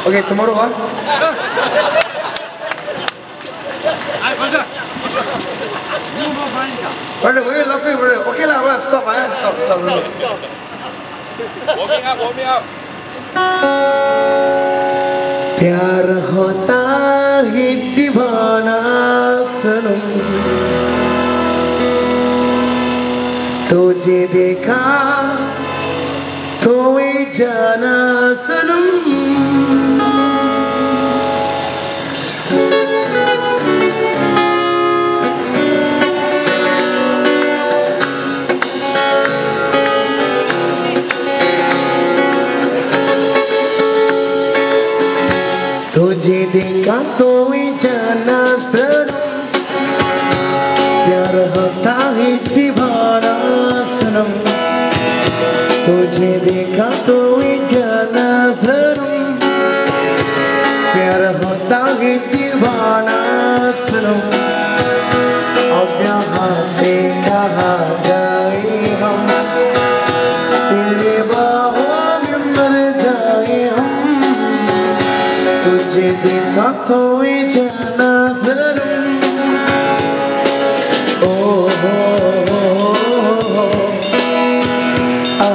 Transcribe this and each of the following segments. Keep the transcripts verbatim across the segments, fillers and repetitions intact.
Okay, tomorrow ah. Brother, we're laughing, brother. Okay lah, brother. Stop, ah. Stop, stop. Warming up, warming up. प्यार होता है दीवाना सनम, तुझे देखा तो ये जाना सनम। तुझे देखा तो ये जाना सनम, प्यार होता है दीवाना सनम, तुझे देखा तो ये जाना सनम, प्यार होता है दीवाना सनम। अब यहाँ से कहाँ जाए हम, तेरे बाहों में मर जाए हम, तुझे देखा तो ये जाना जरूर। ओ हो हो आ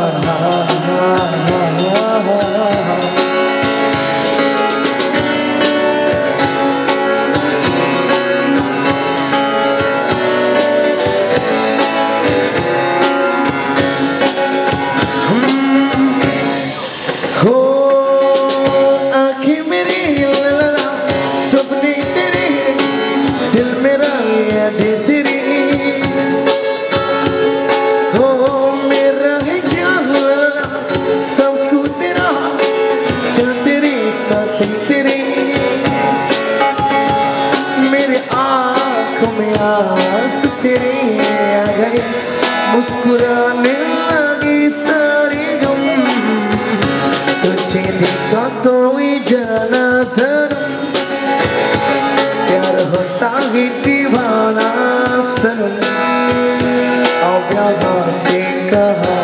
तेरे आ गए, मुस्कुराने लगी सारी गम, तुझे देखा तो ये जाना सनम, प्यार होता है दीवाना सनम। अब यहाँ से कहाँ